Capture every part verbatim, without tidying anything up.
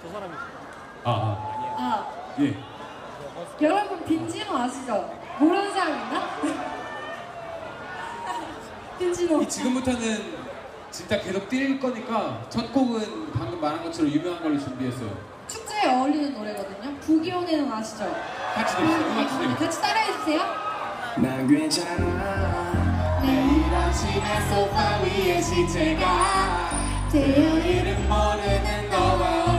아, 아. 아, 예. 여러분 빈지노 아시죠? 모르는 사람 있나? 빈지노. 이 지금부터는 진짜 계속 뛸 거니까 첫 곡은 방금 말한 것처럼 유명한 걸로 준비했어요. 축제에 어울리는 노래거든요. 부기온에는 아시죠? 같이 냅시다. 음악 주세요. 같이 따라해주세요. 난 괜찮아. 내일 아침에 소파 위에 시체가 되어 이름 모르는 너와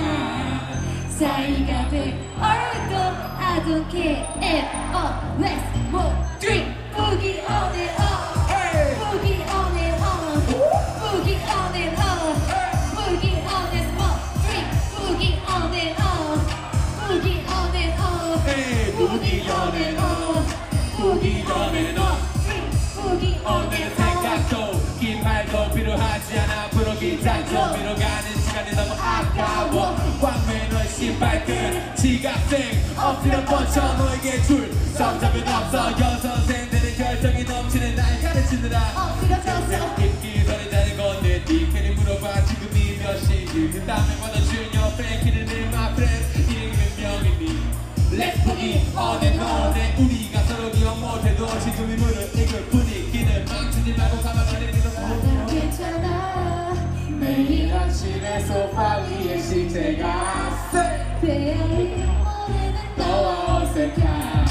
어색한 사이가 돼 얼도 I don't care at all. Let's move, drink, boogie on it all. Boogie on it all. Boogie on it all. Boogie on it all. Drink, boogie on it all. Boogie on it all. Boogie on it all. Boogie on it all. Drink, boogie on 오늘 it all. 생각도 긴 말도 필요하지 않아. 앞으로 긴장 좀 밀어가는 시간이 너무 아까워. 광매너 신발끈 지각생 엎드려 뻗쳐 너에게 줄 성적은 없어. 여선생들의 결정이 넘치는 날 가르치느라 엎드려졌어. 입기 전에 자는 건데 니들이 물어봐 지금이 몇 시지. 그 다음에 받아준 your friend 기르는 my friend 이름은 명이니. Let's boogie on and on. 내 우리가 서로 기억 못해도 지금이 무르익을 분위기는 망치지 말고 가만히 내리는 난 괜찮아. 매일 아침에 소파 위에 시체가 베어리 모르는 너와 어색한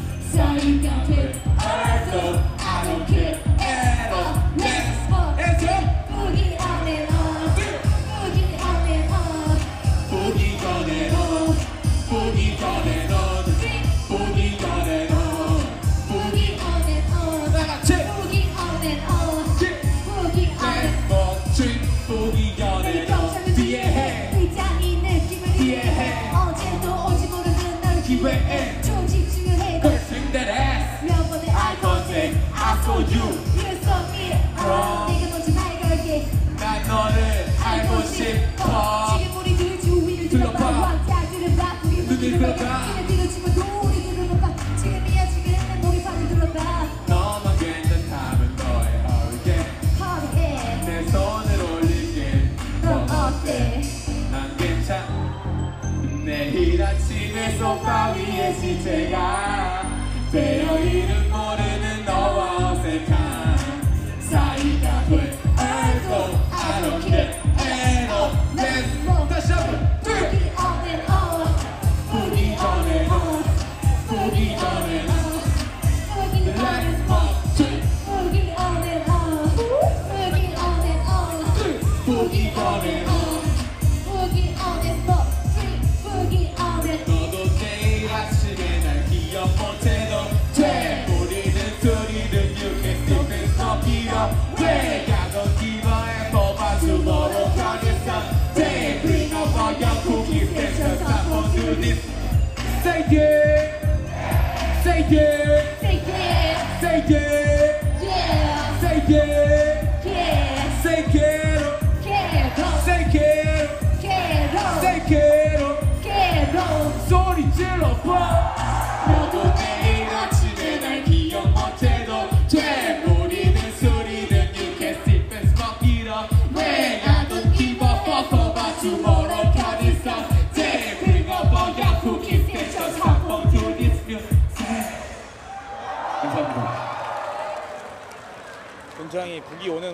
사이가 돼 얼도 I don't care at all. Let's go. Boogie on it all. Boogie on it all. Boogie on it all. Boogie on it all. Boogie on it all. Boogie on it all. 나같이 Boogie on it all. Boogie on it Let's go drink Boogie on it all. 뒤에 해 의장이 느낌을 뒤에 해 어제도 오지 모르는 날 기회에 좀 집중을 해. Girl swing that ass. 몇 번의 Eye contact I saw you. You saw me. 아, 내가 먼저 말 걸게. 난 너를 알고 싶어. 지금 우리 둘 주위를 둘러봐. 둘러봐. 왕자들을 봐. 우리 눈을 눈을 들어봐. 봐. 눈을 들어치고 우리들을 못 봐. 지금이야 지금 내 머리판을 둘러봐. 너만 괜찮다면 너의 허리에 허리에 내 손을 올릴게. 넌 어때? 난 괜찮. 내일 아침에 소파 위에 시체가 되어 이름 모르는 너와 어색한 사이가 돼 알고 I don't care at all. Let's go. 다시 한번 Boogie on it all. Boogie on it all. Boogie on it all. Boogie on Let's it go. all. Boogie on it all. Boogie on it all. Boogie on it all. Boogie on it all. Boogie on it. 너도 내일 아침에 날 기억 못해도 돼. 우리는 소리는 you can still be stop here. 돼. 가던 기마에 뽑아 tomorrow 가겠어. 돼. Bring up all your cookies. Let's just stop on do this. Say yeah. Say yeah. Say yeah. Say yeah. Yeah. Say yeah. Yeah. Say quiero. Quiero. Say quiero. Quiero. Say quiero. Quiero. 소리 질러봐. 너도 내일 아침에 날 기억 못해도 돼. 우리는 소리는 you can sip and smoke it up. 왜 나도 give a fuck about tomorrow got it up. 돼. Bring up all your cookies. Let's just hop on to this music. 감사합니다. 굉장히 북이 오는